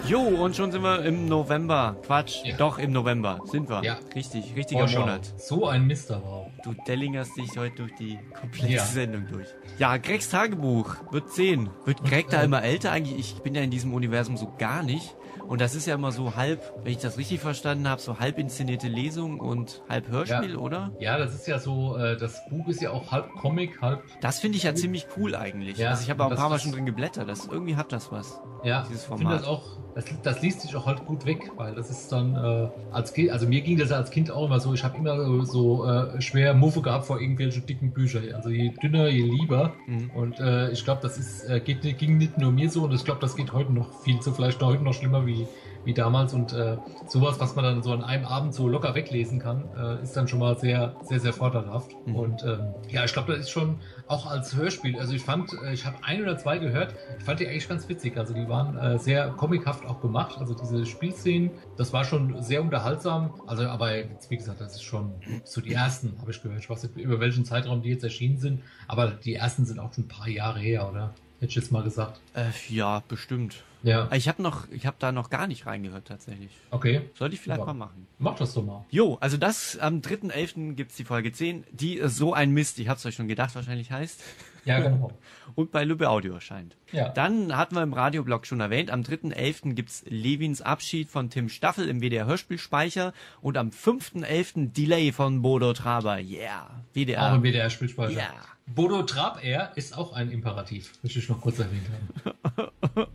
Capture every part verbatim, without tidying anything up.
Jo, und schon sind wir im November. Quatsch, Ja. doch im November sind wir. Ja. Richtig, richtiger Vorschau. Monat. So ein Mist aber auch. Du dellingerst dich heute durch die komplette Ja. Sendung durch. Ja, Gregs Tagebuch wird zehn. Wird Greg da immer älter eigentlich? Ich bin ja in diesem Universum so gar nicht. Und das ist ja immer so halb, wenn ich das richtig verstanden habe, so halb inszenierte Lesung und halb Hörspiel, Ja. oder? Ja, das ist ja so, äh, das Buch ist ja auch halb Comic, halb... Das finde ich ja ziemlich cool eigentlich. Ja, also ich habe auch ein das- paar Mal das- schon drin geblättert. Das irgendwie hat das was. Ja, Dieses ich finde Format. das auch, das, das liest sich auch halt gut weg, weil das ist dann, äh, als Kind, also mir ging das ja als Kind auch immer so, ich habe immer so, so äh, schwer Muffe gehabt vor irgendwelchen dicken Büchern. Also je dünner, je lieber. Mhm. Und äh, ich glaube, das ist, äh, geht, nicht- ging nicht nur mir so und ich glaube, das geht heute noch viel so, vielleicht noch, heute noch schlimmer wie, wie damals. Und äh, sowas, was man dann so an einem Abend so locker weglesen kann, äh, ist dann schon mal sehr, sehr, sehr vorteilhaft. Mhm. Und ähm, ja, ich glaube, das ist schon auch als Hörspiel. Also ich fand, äh, ich habe ein oder zwei gehört, ich fand die eigentlich ganz witzig. Also die waren äh, sehr comichaft auch gemacht. Also diese Spielszenen, das war schon sehr unterhaltsam. Also aber jetzt, wie gesagt, das ist schon so die ersten, habe ich gehört. Ich weiß nicht, über welchen Zeitraum die jetzt erschienen sind, aber die ersten sind auch schon ein paar Jahre her, oder? Hätte ich jetzt mal gesagt. Äh, ja, bestimmt. Ja, Ich habe noch, ich habe da noch gar nicht reingehört tatsächlich. okay. Sollte ich vielleicht Ja. mal machen. Mach das doch mal. Jo, also das, am dritten elften gibt's die Folge zehn, die äh, so ein Mist, ich hab's euch schon gedacht, wahrscheinlich heißt. Ja, genau. Und bei Lübbe Audio erscheint. Ja. Dann hatten wir im Radioblog schon erwähnt, am dritten elften gibt's Levins Abschied von Tim Staffel im W D R Hörspielspeicher und am fünften elften Delay von Bodo Traber. Yeah. W D R. Auch im W D R-Spielspeicher. Ja. Bodo Trab-R ist auch ein Imperativ, möchte ich noch kurz erwähnt haben.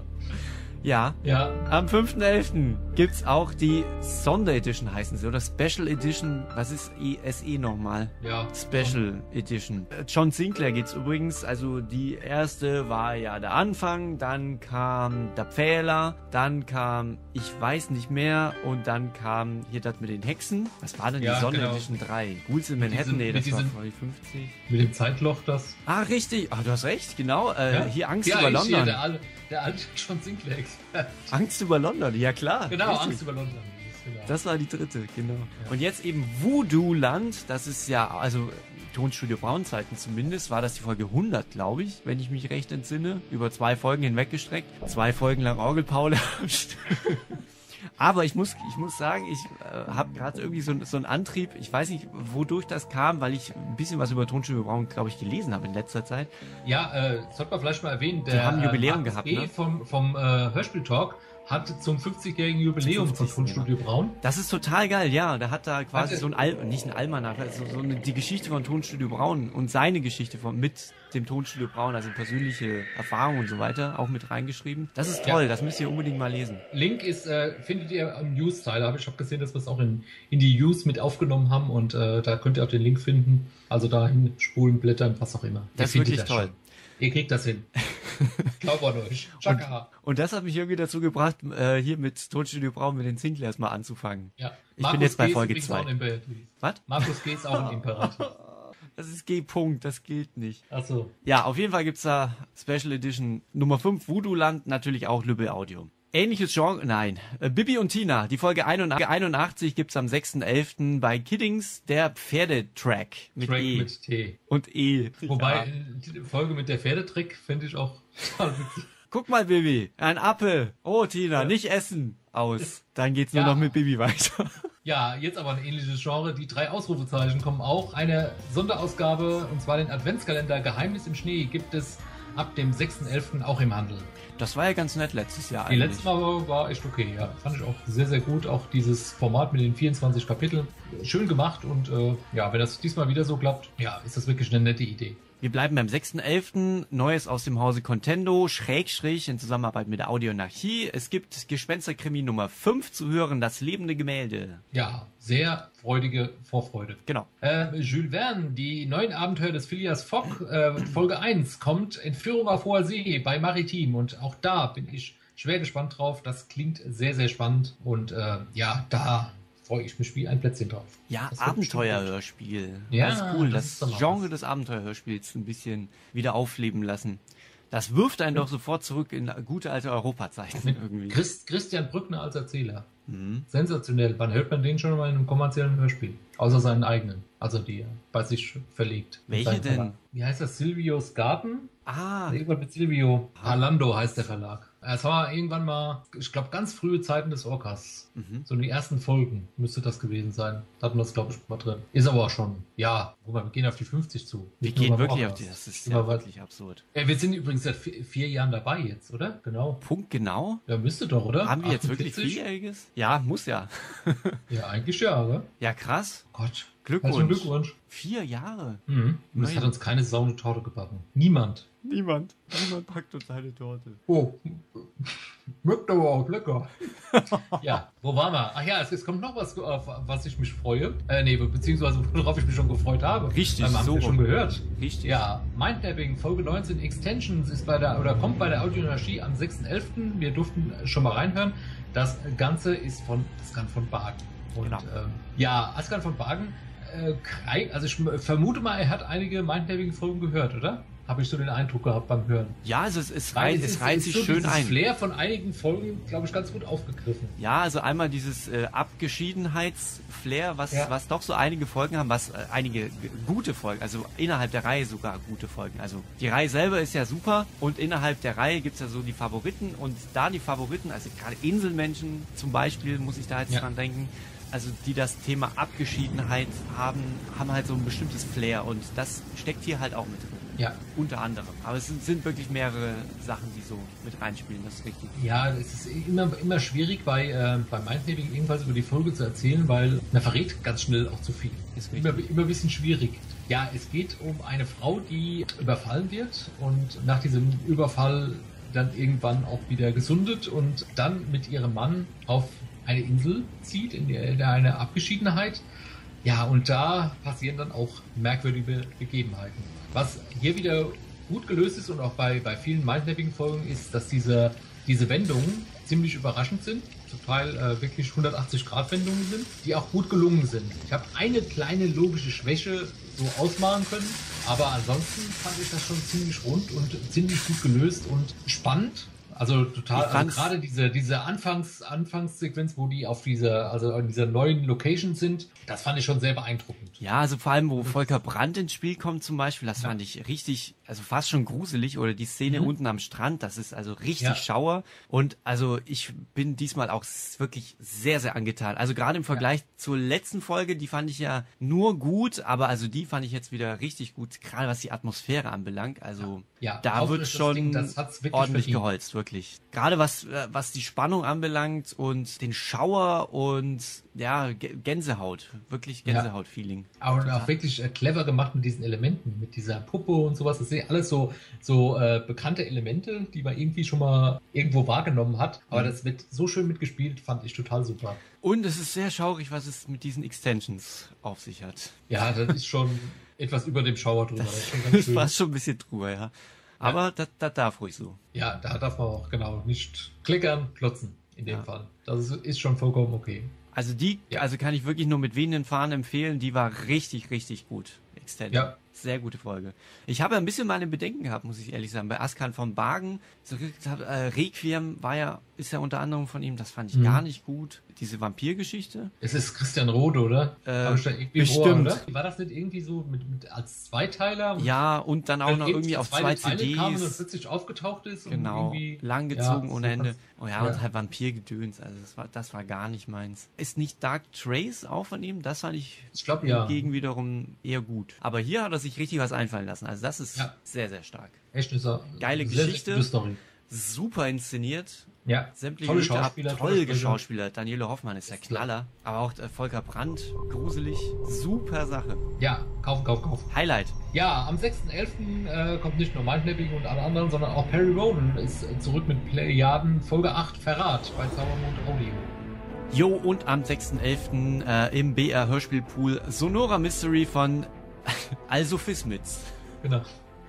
Ja. Ja, Am fünften elften gibt's auch die Sonderedition, heißen sie, oder Special Edition. Was ist E S E nochmal? ja. Special Edition. Äh, John Sinclair geht's übrigens. Also die erste war ja der Anfang, dann kam der Pfähler, dann kam Ich weiß nicht mehr und dann kam hier das mit den Hexen. Was war denn Ja, die Sonder genau. Edition drei? Ghouls in Manhattan, diesem- nee, mit das war diesem- Folge fünfzig. Mit dem Zeitloch, das. Ah, richtig. Ah, du hast recht, genau. Äh, Ja. Hier Angst ja, über ich London. Hier, der, alte, der alte John Sinclair-Experte. Angst über London, ja klar. Genau, Richtig. Angst über London. Genau. Das war die dritte, genau. Und jetzt eben Voodoo-Land, das ist ja, also Tonstudio Braun-Zeiten zumindest, war das die Folge hundert, glaube ich, wenn ich mich recht entsinne, über zwei Folgen hinweggestreckt, zwei Folgen lang Orgelpaule. Aber ich muss, ich muss sagen, ich äh, habe gerade irgendwie so, so einen Antrieb, ich weiß nicht, wodurch das kam, weil ich ein bisschen was über Tonstudio Braun, glaube ich, gelesen habe in letzter Zeit. Ja, äh, sollte man vielleicht mal erwähnen, der Die haben ein Jubiläum äh, Markus gehabt, E. ne? vom, vom äh, Hörspiel-Talk hat zum fünfzigjährigen Jubiläum von fünfzigsten Tonstudio Braun. Das ist total geil, ja. Da hat da quasi Also- so ein Al nicht ein Almanach, also so eine, die Geschichte von Tonstudio Braun und seine Geschichte von mit dem Tonstudio Braun, also persönliche Erfahrungen und so weiter, auch mit reingeschrieben. Das ist toll, Ja. das müsst ihr unbedingt mal lesen. Link ist, äh, findet ihr im News-Teil. Hab ich habe gesehen, dass wir es auch in, in die News mit aufgenommen haben und äh, da könnt ihr auch den Link finden. Also dahin spulen, blättern, was auch immer. Das ist Ihr findet wirklich toll. schon. Ihr kriegt das hin. Glaub an euch. Chaka. Und das hat mich irgendwie dazu gebracht, äh, hier mit Tonstudio Braun mit den Sinclairs mal anzufangen. Ja. Ich bin jetzt bei G. ist Folge übrigens zwei. auch ein Imperativ. Was? Markus G. ist auch ein Imperativ. Das ist G-Punkt, das gilt nicht. Achso. Ja, auf jeden Fall gibt's da Special Edition Nummer fünf, Voodoo-Land, natürlich auch Lübbe Audio. Ähnliches Genre, nein. Äh, Bibi und Tina, die Folge einundachtzig gibt's am sechsten elften bei Kiddings, der Pferdetrack mit Track E mit T. und E. Wobei, Ja. äh, die Folge mit der Pferdetrick finde ich auch total witzig. Guck mal, Bibi, ein Apfel. Oh, Tina, nicht essen. Aus. Dann geht's nur Ja. noch mit Bibi weiter. Ja, jetzt aber ein ähnliches Genre. Die drei Ausrufezeichen kommen auch. Eine Sonderausgabe, und zwar den Adventskalender Geheimnis im Schnee, gibt es ab dem sechsten elften auch im Handel. Das war ja ganz nett letztes Jahr Die eigentlich. letzte Mal war echt okay, ja. Fand ich auch sehr, sehr gut. Auch dieses Format mit den vierundzwanzig Kapiteln. Schön gemacht und äh, ja, wenn das diesmal wieder so klappt, ja, ist das wirklich eine nette Idee. Wir bleiben beim sechsten elften Neues aus dem Hause Contendo, Schrägstrich, in Zusammenarbeit mit der Audionarchie. Es gibt Gespensterkrimi Nummer fünf zu hören, das lebende Gemälde. Ja, sehr freudige Vorfreude. Genau. Äh, Jules Verne, die neuen Abenteuer des Phileas Fogg, äh, Folge eins kommt, Entführung auf hoher See bei Maritim. Und auch da bin ich schwer gespannt drauf. Das klingt sehr, sehr spannend. Und äh, ja, da freue ich mich wie ein Plätzchen drauf. Ja, Das wird Abenteuerhörspiel. Ja, das ist cool, das das, ist doch mal Genre was. des Abenteuerhörspiels ein bisschen wieder aufleben lassen. Das wirft einen doch sofort zurück in gute alte Europazeiten Mit irgendwie. Christ, Christian Brückner als Erzähler. Mhm. Sensationell. Wann hört man den schon mal in einem kommerziellen Hörspiel? Außer seinen eigenen. Also die er bei sich verlegt. Mit Welche seinem denn? Verlag. Wie heißt das? Silvios Garten? Ah, Irgendwas mit Silvio. Palando heißt der Verlag. Es war irgendwann mal, ich glaube, ganz frühe Zeiten des Orcas. Mhm. So in die ersten Folgen müsste das gewesen sein. Da hatten wir das, glaube ich, mal drin. Ist aber auch schon, ja, guck mal, wir gehen auf die fünfzig zu. Wir gehen wirklich auf die, das ist ja wirklich absurd. Ja, wir sind übrigens seit vier, vier Jahren dabei jetzt, oder? Genau. Punkt genau? Ja, müsste doch, oder? Haben wir jetzt wirklich Vierjähriges? Ja, muss ja. Ja, eigentlich ja, oder? Ja, krass. Gott. Glückwunsch. Glückwunsch. Vier Jahre. Mhm. Und es hat uns keine Sau eine Torte gebacken. Niemand. Niemand. Niemand packt uns eine Torte. Oh. Schmeckt aber auch lecker. Ja, wo waren wir? Ach ja, es, es kommt noch was, auf was ich mich freue. Äh, nee, beziehungsweise worauf ich mich schon gefreut habe. Richtig, ähm, haben so. wir schon gehört. Richtig. Ja, Mindmapping Folge neunzehn Extensions ist bei der, oder kommt bei der Audioanarchie am sechsten elften Wir durften schon mal reinhören. Das Ganze ist von Askan von Bargen. Und genau. ähm, ja, Askan von Bargen, äh, also ich vermute mal, er hat einige Mindmapping-Folgen gehört, oder? Habe ich so den Eindruck gehabt beim Hören. Ja, also es, es, reiht, es, es reiht sich so schön ein. Flair von einigen Folgen, glaube ich, ganz gut aufgegriffen. Ja, also einmal dieses äh, Abgeschiedenheits-Flair, was, ja. was doch so einige Folgen haben, was äh, einige gute Folgen, also innerhalb der Reihe sogar gute Folgen. Also die Reihe selber ist ja super und innerhalb der Reihe gibt es ja so die Favoriten und da die Favoriten, also gerade Inselmenschen zum Beispiel, muss ich da jetzt ja. dran denken, also die das Thema Abgeschiedenheit haben, haben halt so ein bestimmtes Flair und das steckt hier halt auch mit drin. Ja. Unter anderem. Aber es sind, sind wirklich mehrere Sachen, die so mit reinspielen, das ist richtig. Ja, es ist immer, immer schwierig bei, äh, bei Mindmapping irgendwas über die Folge zu erzählen, weil man verrät ganz schnell auch zu viel. Ist immer, immer ein bisschen schwierig. Ja, es geht um eine Frau, die überfallen wird und nach diesem Überfall dann irgendwann auch wieder gesundet und dann mit ihrem Mann auf eine Insel zieht, in der, in der eine Abgeschiedenheit. Ja, und da passieren dann auch merkwürdige Begebenheiten. Was hier wieder gut gelöst ist und auch bei, bei vielen Mindmapping-Folgen ist, dass diese, diese Wendungen ziemlich überraschend sind. Zum Teil äh, wirklich hundertachtzig Grad Wendungen sind, die auch gut gelungen sind. Ich habe eine kleine logische Schwäche so ausmachen können, aber ansonsten fand ich das schon ziemlich rund und ziemlich gut gelöst und spannend. Also total, also gerade diese, diese Anfangs, Anfangssequenz, wo die auf dieser, also in dieser neuen Location sind, das fand ich schon sehr beeindruckend. Ja, also vor allem, wo Volker Brandt ins Spiel kommt zum Beispiel, das ja. fand ich richtig, also fast schon gruselig, oder die Szene mhm. unten am Strand, das ist also richtig ja. Schauer und also ich bin diesmal auch wirklich sehr, sehr angetan. Also gerade im Vergleich ja. zur letzten Folge, die fand ich ja nur gut, aber also die fand ich jetzt wieder richtig gut, gerade was die Atmosphäre anbelangt, also ja. Ja, da wird schon Ding, ordentlich verdient. geholzt, wirklich. Gerade was, was die Spannung anbelangt und den Schauer und ja, Gänsehaut. Wirklich Gänsehaut-Feeling. Ja. Aber Total. Auch wirklich äh, clever gemacht mit diesen Elementen, mit dieser Puppe und sowas. Das sind alles so, so äh, bekannte Elemente, die man irgendwie schon mal irgendwo wahrgenommen hat. Aber mhm. das wird so schön mitgespielt, fand ich total super. Und es ist sehr schaurig, was es mit diesen Extensions auf sich hat. Ja, das ist schon etwas über dem Schauer drüber. Das, das ist schon ganz schön. Fast schon ein bisschen drüber, ja. Aber ja. das, das darf ruhig so. Ja, da darf man auch genau nicht klickern, klotzen in dem ja. Fall. Das ist, ist schon vollkommen okay. Also die, ja. also kann ich wirklich nur mit wehenden Fahnen empfehlen, die war richtig, richtig gut. Extended. Ja. Sehr gute Folge. Ich habe ein bisschen meine Bedenken gehabt, muss ich ehrlich sagen. Bei Askan von Bargen, so, äh, Requiem war ja, ist ja unter anderem von ihm, das fand ich mhm. gar nicht gut. Diese Vampirgeschichte. Es ist Christian Rode, oder? Äh, ich da irgendwie bestimmt. Ohr, oder? War das nicht irgendwie so mit, mit als Zweiteiler? Ja, und dann auch noch irgendwie auf zwei C Ds. Kam und plötzlich aufgetaucht ist. Genau, und langgezogen ja, ohne so Ende. Oh ja, ja, und halt Vampirgedöns. Also das war, das war gar nicht meins. Ist nicht Dark Trace auch von ihm? Das fand ich, ich glaub, ja. hingegen wiederum eher gut. Aber hier hat er sich richtig was einfallen lassen. Also das ist ja. sehr, sehr stark. Echt, ist er geile sehr, Geschichte. Sehr Story. Super inszeniert. Ja, sämtliche tolle Schauspieler. Tolle Schauspieler. Daniele Hoffmann ist der Knaller. Aber auch äh, Volker Brandt, gruselig. Super Sache. Ja, kaufen, kaufen, kaufen. Highlight. Ja, am sechsten elften äh, kommt nicht nur Mindmapping und alle anderen, sondern auch Perry Roden ist äh, zurück mit Plejaden Folge acht Verrat bei Zaubermond Audio. Jo, und am sechsten elften äh, im B R Hörspielpool Sonora Mystery von Also Fismitz. Genau.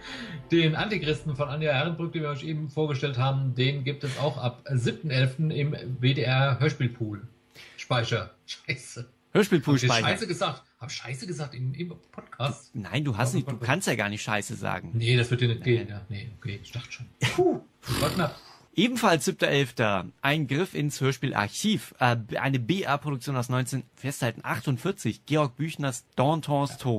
Den Antichristen von Anja Herrenbrück, den wir euch eben vorgestellt haben, den gibt es auch ab siebten elften im W D R Hörspielpool. Speicher. Scheiße. Hörspielpool Speicher. Scheiße gesagt. Hab Scheiße gesagt im, im Podcast. Nein, du hast nicht, du kannst ja gar nicht Scheiße sagen. Nee, das wird dir nicht gehen. Ja, nee, okay, ich dachte schon. Puh, war knapp. Ebenfalls siebter elfter Ein Griff ins Hörspielarchiv. Äh, eine B R-Produktion aus neunzehn, festhalten, achtundvierzig. Georg Büchners Dantons Tod.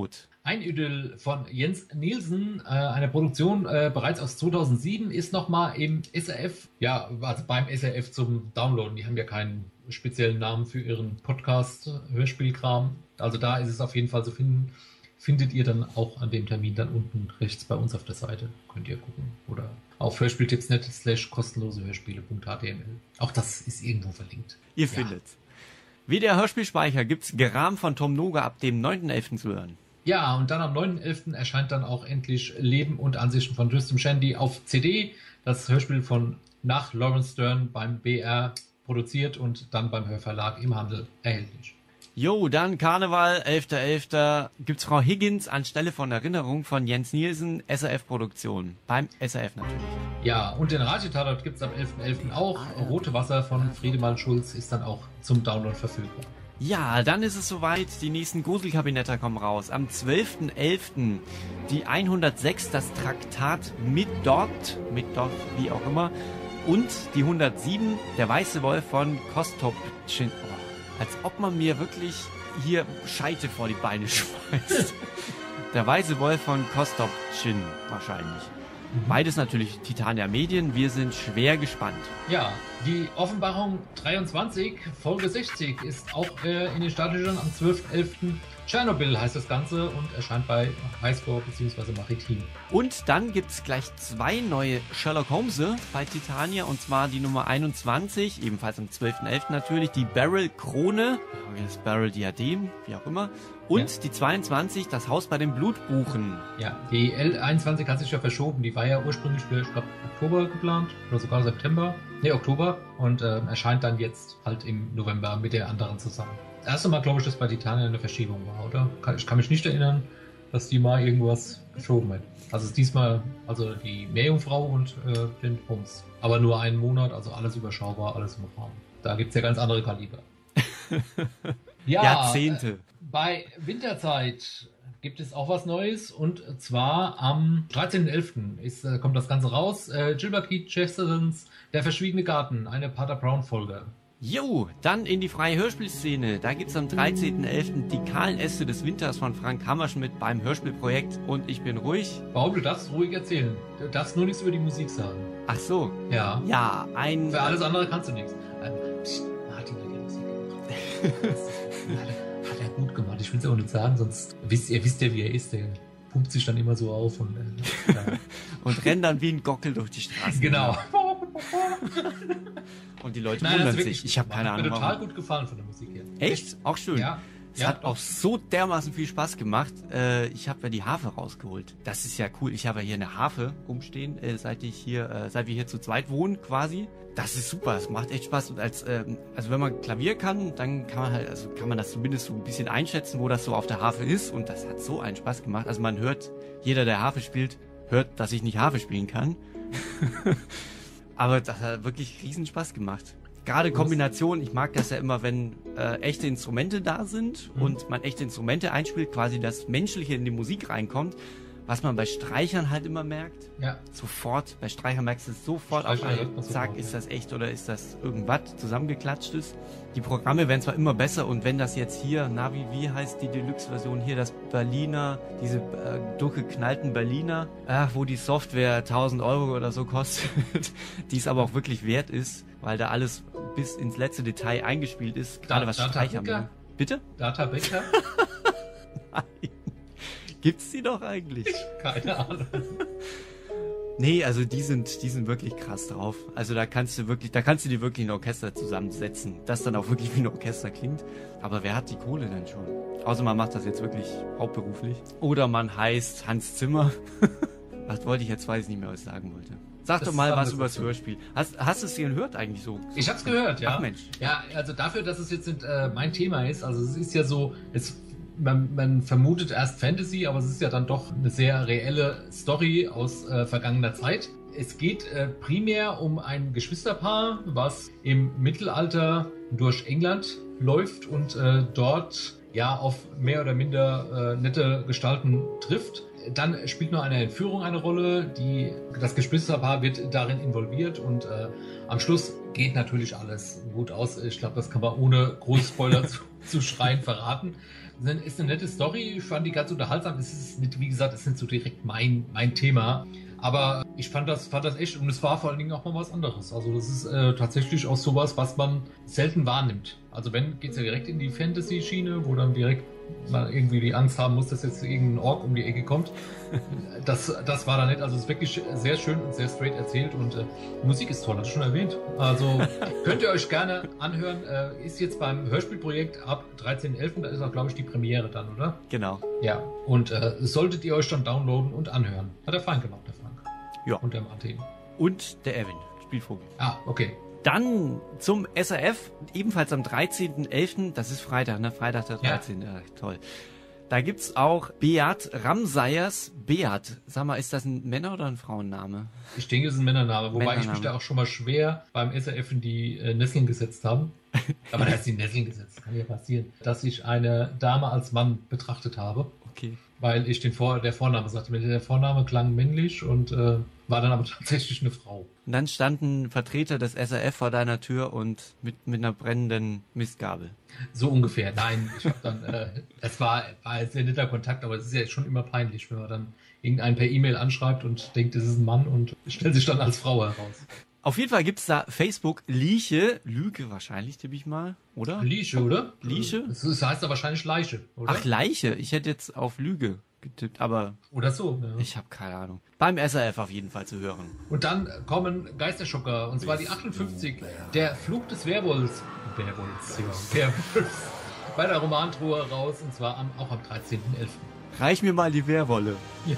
Ein Idyll von Jens Nielsen, äh, eine Produktion äh, bereits aus zweitausendsieben, ist nochmal im S R F, ja, also beim S R F zum Downloaden. Die haben ja keinen speziellen Namen für ihren Podcast-Hörspielkram. Also da ist es auf jeden Fall zu finden. Findet ihr dann auch an dem Termin dann unten rechts bei uns auf der Seite. Könnt ihr gucken. Oder auf hörspieltipps punkt net slash kostenlose Hörspiele punkt h t m l. Auch das ist irgendwo verlinkt. Ihr ja. findet's. Wie der Hörspielspeicher gibt's Geram von Tom Noga ab dem neunten elften zu hören. Ja, und dann am neunten elften erscheint dann auch endlich Leben und Ansichten von Tristram Shandy auf C D. Das Hörspiel von nach Lawrence Stern beim B R produziert und dann beim Hörverlag im Handel erhältlich. Jo, dann Karneval, elfter elfter gibt's Frau Higgins anstelle von Erinnerung von Jens Nielsen, S R F-Produktion. Beim S R F natürlich. Ja, und den Radiotatort gibt's am elften elften auch. Rote Wasser von Friedemann Schulz ist dann auch zum Download verfügbar. Ja, dann ist es soweit, die nächsten Gruselkabinetter kommen raus. Am zwölften elften die hundertsechs, das Traktat mit dort, mit dort, wie auch immer. Und die hundertsieben, der Weiße Wolf von Kostopchin. Oh, als ob man mir wirklich hier Scheite vor die Beine schmeißt. Der Weiße Wolf von Kostopchin wahrscheinlich. Beides natürlich Titania Medien. Wir sind schwer gespannt. Ja, die Offenbarung dreiundzwanzig, Folge sechzig, ist auch äh, in den Startlöchern am zwölften elften Tschernobyl heißt das Ganze und erscheint bei Highscore bzw. Maritim. Und dann gibt es gleich zwei neue Sherlock Holmes bei Titania, und zwar die Nummer einundzwanzig, ebenfalls am zwölften elften natürlich, die Beryl Krone, das Beryl Diadem, wie auch immer, und ja. die zweiundzwanzig, das Haus bei den Blutbuchen. Ja, die L einundzwanzig hat sich ja verschoben, die war ja ursprünglich für, ich glaube, Oktober geplant oder sogar September, ne, Oktober, und äh, erscheint dann jetzt halt im November mit der anderen zusammen. Das erste Mal, glaube ich, dass bei Titania eine Verschiebung war, oder? Ich kann mich nicht erinnern, dass die mal irgendwas geschoben hat. Also es ist diesmal also die Meerjungfrau und äh, den Holmes. Aber nur einen Monat, also alles überschaubar, alles im Rahmen. Da gibt es ja ganz andere Kaliber. Ja, Jahrzehnte. Äh, bei Winterzeit gibt es auch was Neues, und zwar am dreizehnten elften ist, äh, kommt das Ganze raus. Äh, Gilbert Keith Chestertons Der verschwiegene Garten, eine Pater Brown-Folge. Jo, dann in die freie Hörspielszene. Da gibt's am dreizehnten elften die kahlen Äste des Winters von Frank Hammerschmidt beim Hörspielprojekt und ich bin ruhig. Warum? Du darfst ruhig erzählen. Du darfst nur nichts über die Musik sagen. Ach so. Ja. Ja, ein... Für alles andere kannst du nichts. Ähm, pst, Martin hat die Musik gemacht. hat, er, hat er gut gemacht. Ich will es auch nicht sagen, sonst wisst ihr, wisst ihr, wie er ist. Der pumpt sich dann immer so auf und... Äh, ja. und rennt dann wie ein Gockel durch die Straße. Genau. Und die Leute Nein, wundern sich. Ich habe keine Ahnung. Hat mir total warum. gut gefallen von der Musik her. Echt? Auch schön. Ja. Es ja, hat auch so dermaßen viel Spaß gemacht. Äh, ich habe ja die Harfe rausgeholt. Das ist ja cool. Ich habe ja hier eine Harfe rumstehen, äh, seit ich hier, äh, seit wir hier zu zweit wohnen quasi. Das ist super. Es macht echt Spaß. Und als, ähm, also wenn man Klavier kann, dann kann man halt, also kann man das zumindest so ein bisschen einschätzen, wo das so auf der Harfe ist. Und das hat so einen Spaß gemacht. Also man hört, jeder, der Harfe spielt, hört, dass ich nicht Harfe spielen kann. Aber das hat wirklich riesen Spaß gemacht. Gerade Kombination, ich mag das ja immer, wenn äh, echte Instrumente da sind mhm. und man echte Instrumente einspielt, quasi das Menschliche in die Musik reinkommt, was man bei Streichern halt immer merkt. Ja. Sofort, bei Streichern merkst du es sofort auf einen Zack, ist das echt oder ist das irgendwas zusammengeklatschtes. Die Programme werden zwar immer besser und wenn das jetzt hier, na wie, wie heißt die Deluxe-Version hier, das Berliner, diese äh, durchgeknallten Berliner, äh, wo die Software tausend Euro oder so kostet, die es aber auch wirklich wert ist, weil da alles bis ins letzte Detail eingespielt ist, gerade was Streicher angeht. Bitte? Data Becker? Nein. Gibt's die doch eigentlich? Keine Ahnung. Nee, also die sind, die sind wirklich krass drauf. Also da kannst du wirklich, da kannst du dir wirklich ein Orchester zusammensetzen, das dann auch wirklich wie ein Orchester klingt. Aber wer hat die Kohle denn schon? Außer man macht das jetzt wirklich hauptberuflich. Oder man heißt Hans Zimmer. Was wollte ich jetzt, weiß ich nicht mehr, was ich sagen wollte. Sag Das doch mal ist was alles über das so. Hörspiel. Hast, hast du es dir gehört eigentlich so? Ich hab's gehört, ja. Ach Mensch. Ja, also dafür, dass es jetzt äh, mein Thema ist, also es ist ja so, es, man, man vermutet erst Fantasy, aber es ist ja dann doch eine sehr reelle Story aus äh, vergangener Zeit. Es geht äh, primär um ein Geschwisterpaar, was im Mittelalter durch England läuft und äh, dort ja auf mehr oder minder äh, nette Gestalten trifft. dann spielt noch eine Entführung eine Rolle. Die, das Geschwisterpaar wird darin involviert und äh, am Schluss geht natürlich alles gut aus. Ich glaube, das kann man ohne große Spoiler zu, zu schreien verraten. Es ist eine nette Story. Ich fand die ganz unterhaltsam. Es ist nicht, wie gesagt, es ist nicht so direkt mein, mein Thema. Aber ich fand das, fand das echt, und es war vor allen Dingen auch mal was anderes. Also das ist äh, tatsächlich auch sowas, was man selten wahrnimmt. Also wenn, geht es ja direkt in die Fantasy-Schiene, wo dann direkt man irgendwie die Angst haben muss, dass jetzt irgendein Ork um die Ecke kommt. Das, das war da nicht. Also es ist wirklich sehr schön und sehr straight erzählt und äh, Musik ist toll, hast du schon erwähnt. Also könnt ihr euch gerne anhören. Äh, ist jetzt beim Hörspielprojekt ab dreizehnten elften, da ist auch, glaube ich, die Premiere dann, oder? Genau. Ja, und äh, solltet ihr euch dann downloaden und anhören. Hat der Frank gemacht, der Frank. Ja. Und der Martin. Und der Erwin, Spielvogel. Ah, okay. Dann zum S R F, ebenfalls am dreizehnten elften, das ist Freitag, ne? Freitag der dreizehnte Ja. Ja, toll. Da gibt's auch Beat Ramsayers. Beat, sag mal, ist das ein Männer- oder ein Frauenname? Ich denke, es ist ein Männername, wobei Männername. ich mich da auch schon mal schwer beim S R F in die äh, Nesseln gesetzt habe. Aber da ist die Nesseln gesetzt, kann ja passieren. Dass ich eine Dame als Mann betrachtet habe. Okay. Weil ich den Vor der Vorname sagte. Der Vorname klang männlich und äh, war dann aber tatsächlich eine Frau. Und dann standen Vertreter des S R F vor deiner Tür und mit, mit einer brennenden Mistgabel. So ungefähr. Nein, ich habe dann, äh, es war, war ein sehr netter Kontakt, aber es ist ja schon immer peinlich, wenn man dann irgendeinen per E-Mail anschreibt und denkt, es ist ein Mann und stellt sich dann als Frau heraus. Auf jeden Fall gibt's da Facebook Lieche, Lüge wahrscheinlich, tippe ich mal, oder? Lieche, oder? Lieche? Das heißt da wahrscheinlich Leiche, oder? Ach, Leiche. Ich hätte jetzt auf Lüge getippt, aber oder so. Ja. ich habe keine Ahnung. Beim S R F auf jeden Fall zu hören. Und dann kommen Geisterschocker, und zwar die achtundfünfzig, der Fluch des Werwolfs. Werwolfs, ja. Werwolfs. Bei der Romantruhe raus, und zwar am, auch am dreizehnten elften Reich mir mal die Werwolle. Ja.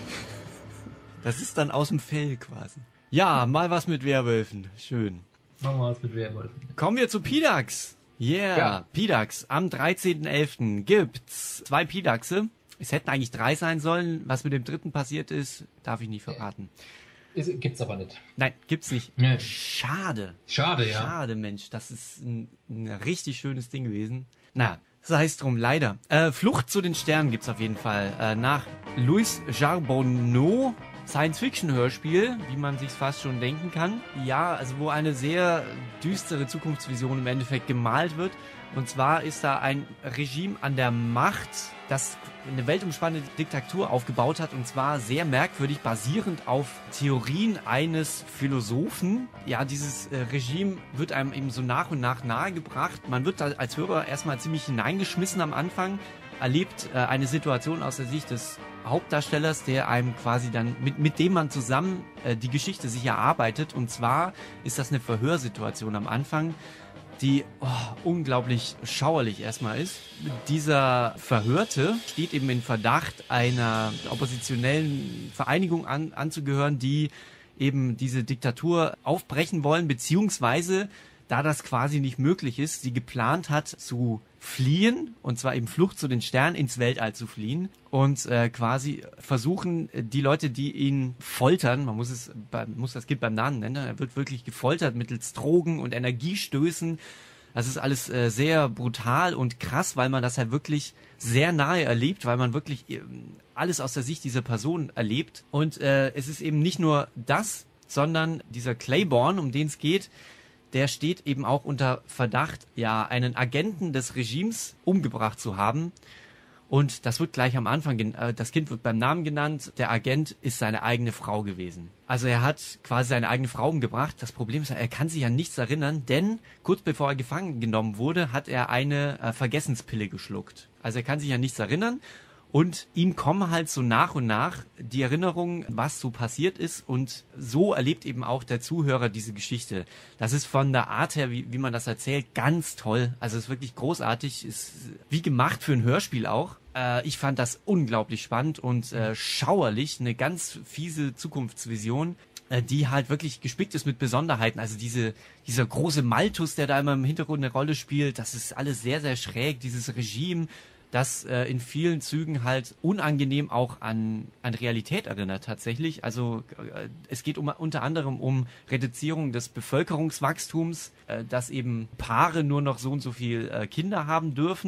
Das ist dann aus dem Fell quasi. Ja, mal was mit Werwölfen. Schön. Machen wir was mit Werwolfen. Kommen wir zu Pidax. Yeah, Ja. Pidax. Am dreizehnten elften gibt's zwei Pidaxe. Es hätten eigentlich drei sein sollen. Was mit dem dritten passiert ist, darf ich nicht verraten. Ist, gibt's aber nicht. Nein, gibt's nicht. Nee. Schade. Schade, ja. Schade, Mensch. Das ist ein, ein richtig schönes Ding gewesen. Na, sei es drum, leider. Äh, Flucht zu den Sternen gibt's auf jeden Fall. Äh, nach Louis Charbonneau. Science-Fiction-Hörspiel, wie man sich fast schon denken kann. Ja, also wo eine sehr düstere Zukunftsvision im Endeffekt gemalt wird. Und zwar ist da ein Regime an der Macht, das eine weltumspannende Diktatur aufgebaut hat. Und zwar sehr merkwürdig, basierend auf Theorien eines Philosophen. Ja, dieses äh, Regime wird einem eben so nach und nach nahegebracht. Man wird da als Hörer erstmal ziemlich hineingeschmissen am Anfang, erlebt äh, eine Situation aus der Sicht des Hauptdarstellers, der einem quasi dann, mit, mit dem man zusammen äh, die Geschichte sich erarbeitet. Und zwar ist das eine Verhörsituation am Anfang, die oh, unglaublich schauerlich erstmal ist. Dieser Verhörte steht eben in Verdacht, einer oppositionellen Vereinigung an, anzugehören, die eben diese Diktatur aufbrechen wollen, beziehungsweise, da das quasi nicht möglich ist, sie geplant hat zu fliehen, und zwar eben Flucht zu den Sternen, ins Weltall zu fliehen und äh, quasi versuchen, die Leute, die ihn foltern, man muss es, man muss das Kind beim Namen nennen, er wird wirklich gefoltert mittels Drogen und Energiestößen. Das ist alles äh, sehr brutal und krass, weil man das halt wirklich sehr nahe erlebt, weil man wirklich äh, alles aus der Sicht dieser Person erlebt. Und äh, es ist eben nicht nur das, sondern dieser Claiborne, um den es geht, der steht eben auch unter Verdacht, ja, einen Agenten des Regimes umgebracht zu haben. Und das wird gleich am Anfang, äh, das Kind wird beim Namen genannt, der Agent ist seine eigene Frau gewesen. Also er hat quasi seine eigene Frau umgebracht. Das Problem ist, er kann sich an nichts erinnern, denn kurz bevor er gefangen genommen wurde, hat er eine äh, Vergessenspille geschluckt. Also er kann sich an nichts erinnern. Und ihm kommen halt so nach und nach die Erinnerungen, was so passiert ist, und so erlebt eben auch der Zuhörer diese Geschichte. Das ist von der Art her, wie, wie man das erzählt, ganz toll. Also es ist wirklich großartig, ist wie gemacht für ein Hörspiel auch. Äh, ich fand das unglaublich spannend und äh, schauerlich, eine ganz fiese Zukunftsvision, äh, die halt wirklich gespickt ist mit Besonderheiten. Also diese dieser große Malthus, der da immer im Hintergrund eine Rolle spielt, das ist alles sehr, sehr schräg, dieses Regime, das äh, in vielen Zügen halt unangenehm auch an, an Realität erinnert tatsächlich. Also äh, es geht um, unter anderem um Reduzierung des Bevölkerungswachstums, äh, dass eben Paare nur noch so und so viel äh, Kinder haben dürfen,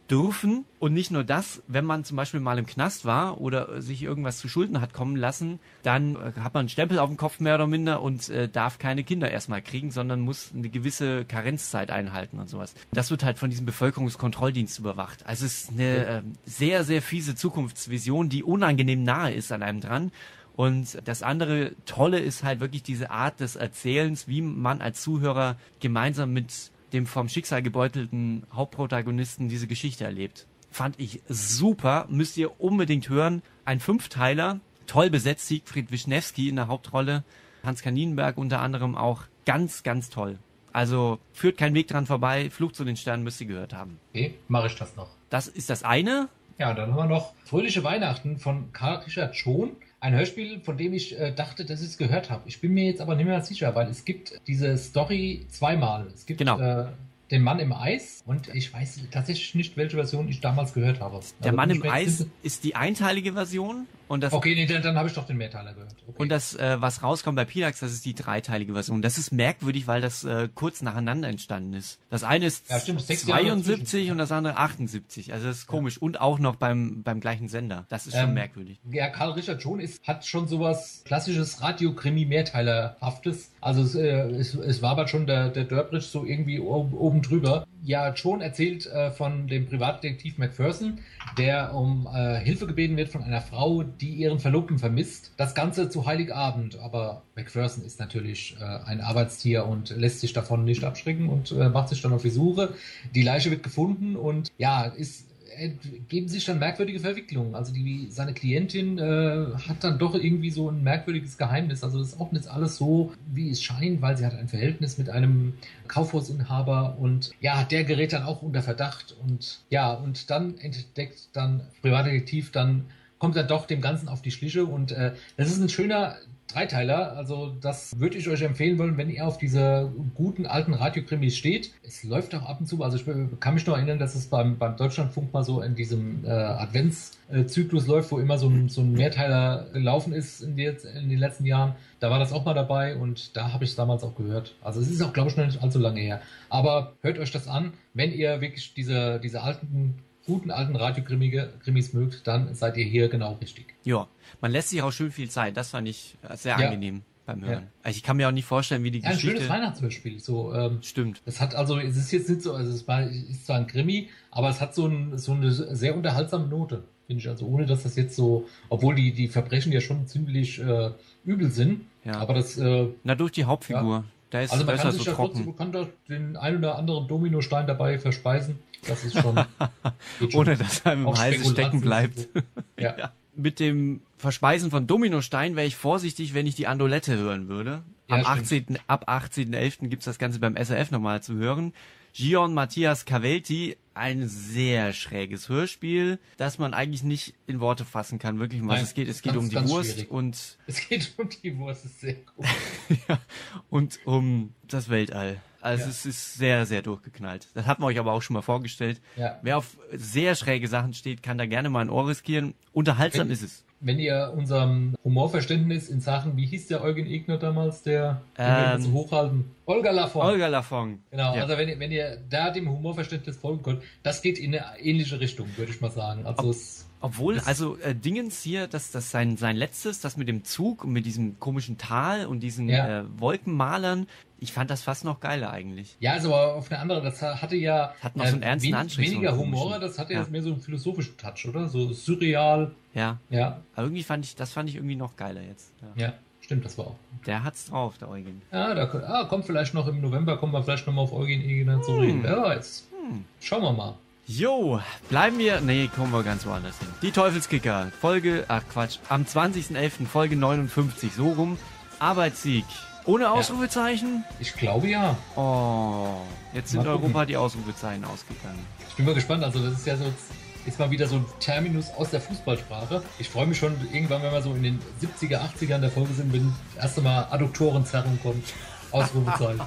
dürfen. Und nicht nur das, wenn man zum Beispiel mal im Knast war oder sich irgendwas zu Schulden hat kommen lassen, dann äh, hat man einen Stempel auf dem Kopf mehr oder minder und äh, darf keine Kinder erstmal kriegen, sondern muss eine gewisse Karenzzeit einhalten und sowas. Das wird halt von diesem Bevölkerungskontrolldienst überwacht. Also es ist eine äh, sehr, sehr fiese Zukunftsvision, die unangenehm nahe ist an einem dran. Und das andere Tolle ist halt wirklich diese Art des Erzählens, wie man als Zuhörer gemeinsam mit dem vom Schicksal gebeutelten Hauptprotagonisten diese Geschichte erlebt. Fand ich super, müsst ihr unbedingt hören. Ein Fünfteiler, toll besetzt, Siegfried Wischnewski in der Hauptrolle, Hans Kaninenberg unter anderem auch, ganz, ganz toll. Also führt kein Weg dran vorbei, Flug zu den Sternen müsst ihr gehört haben. Okay, mache ich das noch. Das ist das eine. Ja, dann haben wir noch Fröhliche Weihnachten von Karl Richard Schon. Ein Hörspiel, von dem ich äh, dachte, dass ich es gehört habe. Ich bin mir jetzt aber nicht mehr sicher, weil es gibt diese Story zweimal. Es gibt genau. äh, den Mann im Eis und ich weiß tatsächlich nicht, welche Version ich damals gehört habe. Der also Mann im Eis ist die einteilige Version. Und das, okay, nee, dann, dann habe ich doch den Mehrteiler gehört. Okay. Und das, äh, was rauskommt bei Pirax, das ist die dreiteilige Version. Das ist merkwürdig, weil das äh, kurz nacheinander entstanden ist. Das eine ist ja, stimmt, zweiundsiebzig und das andere achtundsiebzig. Also das ist komisch. Ja. Und auch noch beim beim gleichen Sender. Das ist schon ähm, merkwürdig. Ja, Karl Richard Schon ist, hat schon sowas klassisches Radio-Krimi-Mehrteilerhaftes. Also es, äh, es, es war aber schon der, der Durbridge so irgendwie oben, oben drüber. Ja, Schon erzählt äh, von dem Privatdetektiv Macpherson, der um äh, Hilfe gebeten wird von einer Frau, die ihren Verlobten vermisst. Das Ganze zu Heiligabend. Aber Macpherson ist natürlich äh, ein Arbeitstier und lässt sich davon nicht abschrecken und äh, macht sich dann auf die Suche. Die Leiche wird gefunden und ja, ist geben sich dann merkwürdige Verwicklungen. Also die seine Klientin äh, hat dann doch irgendwie so ein merkwürdiges Geheimnis. Also das ist auch nicht alles so, wie es scheint, weil sie hat ein Verhältnis mit einem Kaufhausinhaber und ja, der gerät dann auch unter Verdacht und ja, und dann entdeckt dann Privatdetektiv, dann kommt er doch dem Ganzen auf die Schliche und äh, das ist ein schöner Dreiteiler, also das würde ich euch empfehlen wollen, wenn ihr auf diese guten alten Radiokrimis steht. Es läuft auch ab und zu, also ich kann mich noch erinnern, dass es beim, beim Deutschlandfunk mal so in diesem äh, Adventszyklus läuft, wo immer so ein, so ein Mehrteiler gelaufen ist in, die, in den letzten Jahren. Da war das auch mal dabei und da habe ich es damals auch gehört. Also es ist auch, glaube ich, noch nicht allzu lange her. Aber hört euch das an, wenn ihr wirklich diese, diese alten guten alten Radiokrimis mögt, dann seid ihr hier genau richtig. Ja, man lässt sich auch schön viel Zeit. Das fand ich sehr ja. angenehm beim Hören. Ja. Also ich kann mir auch nicht vorstellen, wie die ja, Geschichte... ein schönes Weihnachtshörspiel. So, ähm, Stimmt. Es hat also, es ist jetzt nicht so, also es war, ist zwar ein Krimi, aber es hat so, ein, so eine sehr unterhaltsame Note, finde ich. Also ohne, dass das jetzt so, obwohl die, die Verbrechen ja schon ziemlich äh, übel sind, ja. aber das... Äh, Na, durch die Hauptfigur. Ja. Da ist also man kann so sich ja trocken. Trotzdem, man kann da den ein oder anderen Dominostein dabei verspeisen. Das ist schon... schon ohne dass er im Hals stecken bleibt. So. Ja. Ja. Mit dem Verspeisen von Dominostein wäre ich vorsichtig, wenn ich die Andolette hören würde. Ja, Am achtzehnten ab achtzehnten elften gibt's das Ganze beim S R F nochmal zu hören. Gion Matthias Cavelti, ein sehr schräges Hörspiel, das man eigentlich nicht in Worte fassen kann, wirklich mal. Nein, es geht, es geht ganz, um die ganz Wurst schwierig. und es geht um die Wurst, ist sehr gut. ja, und um das Weltall. Also Ja. es ist sehr, sehr durchgeknallt. Das hatten wir euch aber auch schon mal vorgestellt. Ja. Wer auf sehr schräge Sachen steht, kann da gerne mal ein Ohr riskieren. Unterhaltsam Wenn- ist es. Wenn ihr unserem Humorverständnis in Sachen, wie hieß der Eugen Egner damals, der, den wir Ähm, immer so hochhalten? Olga Lafont. Olga Lafont. Genau, Ja. also wenn ihr, wenn ihr da dem Humorverständnis folgen könnt, das geht in eine ähnliche Richtung, würde ich mal sagen. Also es, Obwohl, Das- also äh, Dingens hier, das, das sein, sein letztes, das mit dem Zug und mit diesem komischen Tal und diesen Ja. äh, Wolkenmalern, ich fand das fast noch geiler eigentlich. ja, also aber auf eine andere, das hatte ja Hat noch so einen ernsten Anstrich, so weniger einen Humor, komischen. das hatte Ja. jetzt mehr so einen philosophischen Touch, oder? So surreal. Ja, Ja, aber irgendwie fand ich, das fand ich irgendwie noch geiler jetzt. Ja. ja, stimmt, das war auch. Der hat's drauf, der Eugen. Ja, da ah, kommt vielleicht noch im November, kommen wir vielleicht nochmal auf Eugen Egner zu reden. Wer weiß. Hm. Schauen wir mal. Jo, bleiben wir, nee, kommen wir ganz woanders hin. Die Teufelskicker, Folge, ach Quatsch, am zwanzigsten elften Folge neunundfünfzig, so rum, Arbeitssieg. Ohne Ausrufezeichen? Ich glaube ja. Oh, jetzt sind Mal gucken. Europa die Ausrufezeichen ausgegangen. Ich bin mal gespannt, also das ist ja so ist mal wieder so ein Terminus aus der Fußballsprache. Ich freue mich schon irgendwann, wenn wir so in den siebziger, achtzigern der Folge sind, wenn das erste Mal Adduktorenzerrung kommt. Ausrufezeichen.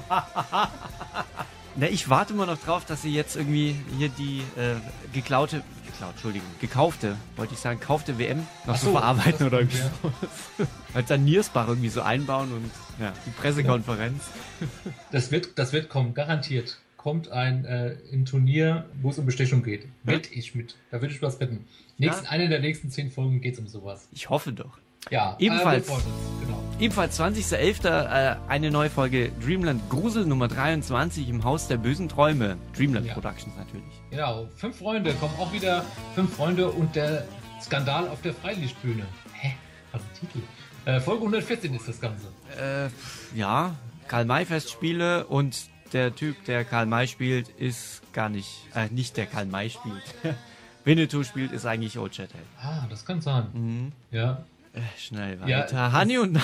Na, ich warte mal noch drauf, dass sie jetzt irgendwie hier die äh, geklaute, geklaut, Entschuldigung, gekaufte, wollte ich sagen, kaufte W M noch Ach so, so, verarbeiten das oder stimmt, irgendwie. Als dann Niersbach irgendwie so einbauen und ja, die Pressekonferenz. Das wird, das wird kommen, garantiert. kommt ein, äh, ein Turnier, wo es um Bestechung geht. Wette ich mit. Da würde ich was wetten. Nächsten, Ja. Eine der nächsten zehn Folgen geht es um sowas. Ich hoffe doch. Ja, Ebenfalls. Äh, wir freuen uns, genau. Ebenfalls zwanzigster elfter Äh, eine neue Folge Dreamland Grusel Nummer dreiundzwanzig im Haus der bösen Träume. Dreamland Ja. Productions natürlich. Genau, fünf Freunde kommen auch wieder. Fünf Freunde und der Skandal auf der Freilichtbühne. Hä? Was ist der Titel? Äh, Folge hundertvierzehn ist das Ganze. Äh, ja, Karl-May-Festspiele und der Typ, der Karl-May spielt, ist gar nicht, äh, nicht der Karl-May spielt. Winnetou spielt, ist eigentlich Old Shatterhand. Ah, das kann sein. Mhm. Ja. Äh, schnell Ja, weiter. Hanni und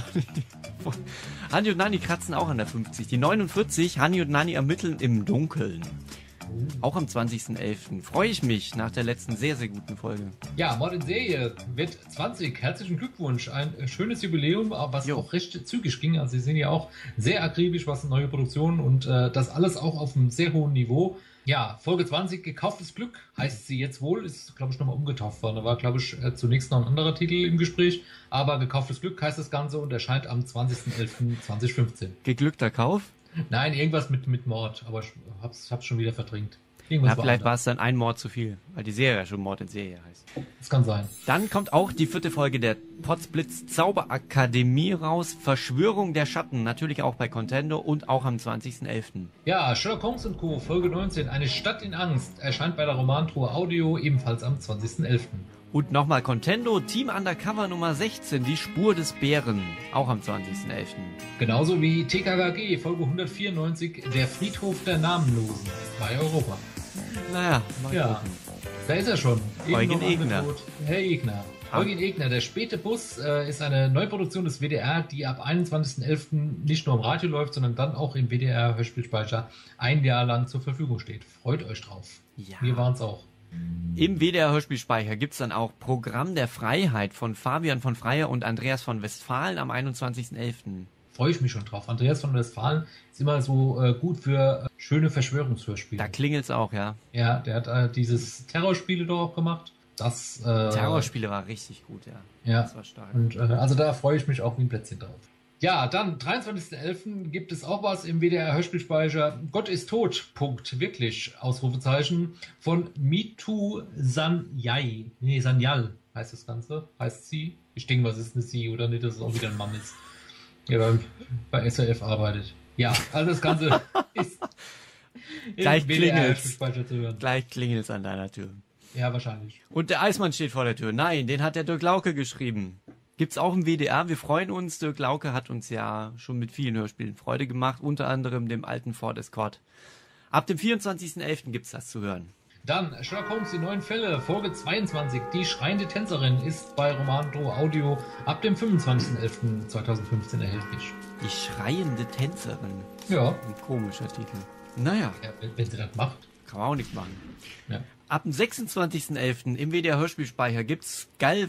Hanni und Nanni kratzen auch an der fünfzig. Die neunundvierzig, Hanni und Nanni ermitteln im Dunkeln. Auch am zwanzigsten elften freue ich mich nach der letzten sehr, sehr guten Folge. Ja, Mord in Serie wird zwanzig. Herzlichen Glückwunsch. Ein äh, schönes Jubiläum, aber was Jo. auch recht zügig ging. Also Sie sind ja auch sehr akribisch, was neue Produktionen und äh, das alles auch auf einem sehr hohen Niveau. Ja, Folge zwanzig, gekauftes Glück, heißt sie jetzt wohl, ist, glaube ich, nochmal umgetauft worden. Da war, glaube ich, äh, zunächst noch ein anderer Titel im Gespräch, aber gekauftes Glück heißt das Ganze und erscheint am zwanzigsten elften zweitausendfünfzehn. Geglückter Kauf? Nein, irgendwas mit, mit Mord, aber ich hab's, hab's schon wieder verdrängt. Irgendwas Ja, vielleicht war anders. es dann ein Mord zu viel, weil die Serie ja schon Mord in Serie heißt. Das kann sein. Dann kommt auch die vierte Folge der Potzblitz Zauberakademie raus. Verschwörung der Schatten, natürlich auch bei Contendo und auch am zwanzigsten elften Ja, Sherlock Holmes und Co. Folge neunzehn, eine Stadt in Angst, erscheint bei der Romantruhe Audio ebenfalls am zwanzigsten elften Und nochmal Contendo, Team Undercover Nummer sechzehn, die Spur des Bären, auch am zwanzigsten elften Genauso wie T K K G, Folge hundertvierundneunzig, der Friedhof der Namenlosen, bei Europa. Naja, mal Ja, gucken. da ist er schon. Eben Eugen noch Egner. angedroht. Herr Egner. Ah. Eugen Egner, der späte Bus, äh, ist eine Neuproduktion des W D R, die ab einundzwanzigsten elften nicht nur im Radio läuft, sondern dann auch im W D R-Hörspielspeicher ein Jahr lang zur Verfügung steht. Freut euch drauf. Ja. Wir waren es auch. Im W D R-Hörspielspeicher gibt es dann auch Programm der Freiheit von Fabian von Freyer und Andreas von Westfalen am einundzwanzigsten elften Freue ich mich schon drauf. Andreas von Westfalen ist immer so äh, gut für äh, schöne Verschwörungshörspiele. Da klingelt's auch, ja. Ja, der hat äh, dieses Terrorspiele doch auch gemacht. Das, äh, Terrorspiele war richtig gut, ja. Ja. Das war stark. Und äh, also da freue ich mich auch wie ein Plätzchen drauf. Ja, dann dreiundzwanzigsten elften gibt es auch was im W D R-Hörspielspeicher. Gott ist tot, Punkt, wirklich, Ausrufezeichen, von Mitu Sanyai. Nee, Sanyal heißt das Ganze, heißt sie. Ich denke, was ist eine sie oder nicht, dass es auch wieder ein Mann ist. Der beim, bei S R F arbeitet. Ja, also das Ganze ist im Gleich W D klingelt's. R-Hörspielspeicher zu hören. Gleich klingelt's an deiner Tür. Ja, wahrscheinlich. Und der Eismann steht vor der Tür. Nein, den hat der Dirk Lauke geschrieben. Gibt's auch im W D R. Wir freuen uns. Dirk Lauke hat uns ja schon mit vielen Hörspielen Freude gemacht, unter anderem dem alten Ford Escort. Ab dem vierundzwanzigsten elften gibt's das zu hören. Dann Sherlock Holmes, die neuen Fälle, Folge zweiundzwanzig. Die schreiende Tänzerin ist bei Romano Audio ab dem fünfundzwanzigsten elften zweitausendfünfzehn erhältlich. Die schreiende Tänzerin. Ja, Ein komischer Titel. Naja, ja wenn, wenn sie das macht. kann man auch nichts machen. Ja. Ab dem sechsundzwanzigsten elften im W D R-Hörspielspeicher gibt's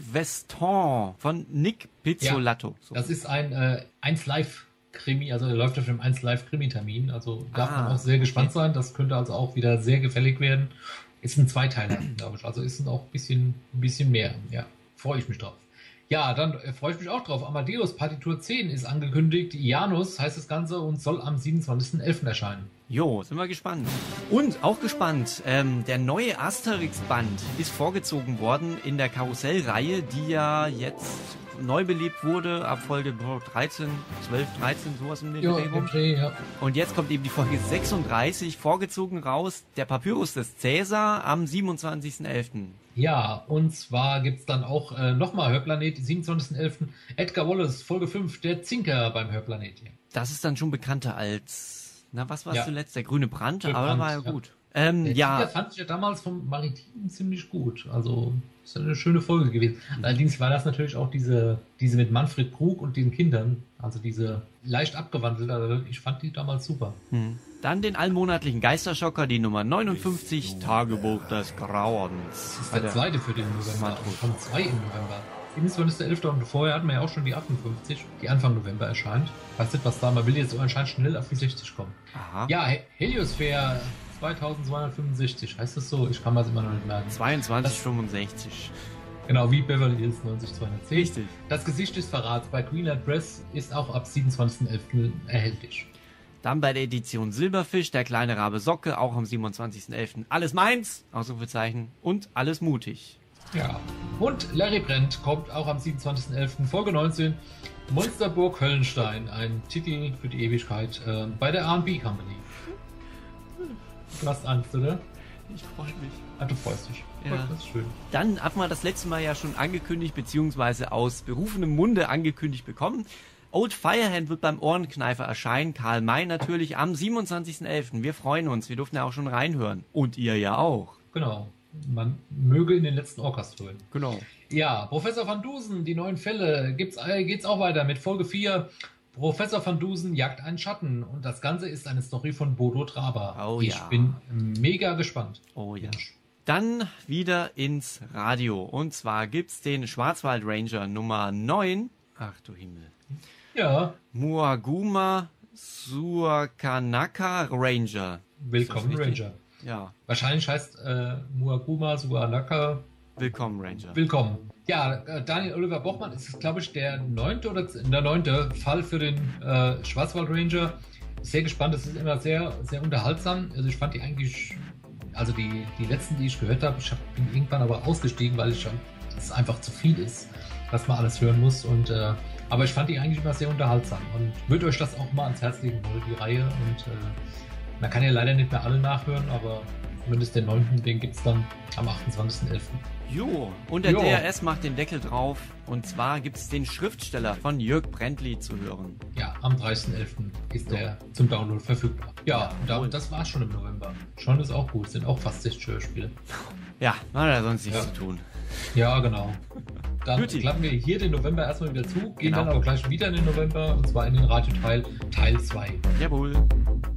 Galveston von Nick Pizzolatto. So. Das ist ein äh, eins Live-Krimi, also er läuft auf dem eins Live-Krimi-Termin. Also darf Ah, man auch sehr gespannt okay. sein. Das könnte also auch wieder sehr gefällig werden. Ist ein Zweiteiler, glaube ich. Also ist auch ein bisschen, ein bisschen mehr. Ja, freue ich mich drauf. Ja, dann äh, freue ich mich auch drauf. Amadeus Partitur zehn ist angekündigt. Janus heißt das Ganze und soll am siebenundzwanzigsten elften erscheinen. Jo, sind wir gespannt. Und auch gespannt, ähm, der neue Asterix-Band ist vorgezogen worden in der Karussellreihe, die ja jetzt neu belebt wurde, ab Folge dreizehn, zwölf, dreizehn, sowas in den Ja, Dreh im rum. Dreh, ja. Und jetzt kommt eben die Folge sechsunddreißig, vorgezogen raus, der Papyrus des Cäsar am siebenundzwanzigsten elften Ja, und zwar gibt es dann auch äh, nochmal Hörplanet, siebenundzwanzigsten elften Edgar Wallace, Folge fünf, der Zinker beim Hörplanet. Hier. Das ist dann schon bekannter als, na, was war Ja. zuletzt? Der grüne Brand, Grüne aber Brand, war ja ja. gut. Ähm, Der ja, Zinker fand ich ja damals vom Maritimen ziemlich gut. Also, ist eine schöne Folge gewesen. Allerdings war das natürlich auch diese, diese mit Manfred Krug und den Kindern, also diese leicht abgewandelt. Also ich fand die damals super. hm. Dann den allmonatlichen Geisterschocker, die Nummer neunundfünfzig, Tagebuch des Grauens. Das ist Bei der zweite für den November. Manfred. Es kommen zwei im November. siebenundzwanzigsten elften und vorher hatten wir ja auch schon die achtundfünfzig, die Anfang November erscheint. Weiß nicht, was da, man will jetzt anscheinend schnell auf die sechzig kommen. Aha. Ja, He- Heliosphäre zweitausendzweihundertfünfundsechzig, heißt das so? Ich kann mir das immer noch nicht merken. zweiundzwanzig Das- fünfundsechzig. Genau, wie Beverly Hills neunzigtausendzweihundertzehn. Richtig. Das Gesicht des Verrats bei Greenlight Press ist auch ab siebenundzwanzigsten elften erhältlich. Dann bei der Edition Silberfisch, der kleine Rabe Socke, auch am siebenundzwanzigsten elften Alles meins, Ausrufezeichen, und alles mutig. Ja, und Larry Brent kommt auch am siebenundzwanzigsten elften Folge neunzehn, Monsterburg Höllenstein, ein Titel für die Ewigkeit äh, bei der R und B Company. Du hast Angst, oder? Ich freue mich. Ah, du freust dich. Ja. Das ist schön. Dann hat man das letzte Mal ja schon angekündigt, beziehungsweise aus berufenem Munde angekündigt bekommen. Old Firehand wird beim Ohrenkneifer erscheinen. Karl May natürlich am siebenundzwanzigsten elften Wir freuen uns. Wir durften ja auch schon reinhören. Und ihr ja auch. Genau. Man möge in den letzten Orcast hören. Genau. Ja, Professor Van Dusen, die neuen Fälle. Gibt's, äh, geht's auch weiter mit Folge vier. Professor Van Dusen jagt einen Schatten. Und das Ganze ist eine Story von Bodo Traber. Oh, ich ja. bin mega gespannt. Oh ja. Dann wieder ins Radio. Und zwar gibt's den Schwarzwald Ranger Nummer neun. Ach du Himmel. Ja. Muaguma Suakanaka Ranger. Willkommen, Ranger. Ja. Wahrscheinlich heißt äh, Muaguma Suakanaka Willkommen, Ranger. Willkommen. Ja, äh, Daniel Oliver Bochmann ist, glaube ich, der neunte oder der neunte Fall für den äh, Schwarzwald Ranger. Sehr gespannt. Das ist immer sehr, sehr unterhaltsam. Also ich fand die eigentlich, also die, die letzten, die ich gehört habe, ich hab, bin irgendwann aber ausgestiegen, weil ich schon, es einfach zu viel ist, was man alles hören muss. Und äh, aber ich fand die eigentlich immer sehr unterhaltsam und würde euch das auch mal ans Herz legen wollen, die Reihe. Und äh, man kann ja leider nicht mehr alle nachhören, aber zumindest den neunten, den gibt es dann am achtundzwanzigsten elften Jo, und der Jo. D R S macht den Deckel drauf. Und zwar gibt es den Schriftsteller von Jörg Brändli zu hören. Ja, am dreißigsten elften ist der zum Download verfügbar. Ja, und cool. damit, das war's schon im November. Schon ist auch gut, sind auch fast sechzig Hörspiele. Ja, man hat ja sonst nichts Ja. zu tun. Ja, genau. Dann Guti. klappen wir hier den November erstmal wieder zu, gehen Genau. dann aber gleich wieder in den November, und zwar in den Radioteil Teil zwei. Jawohl.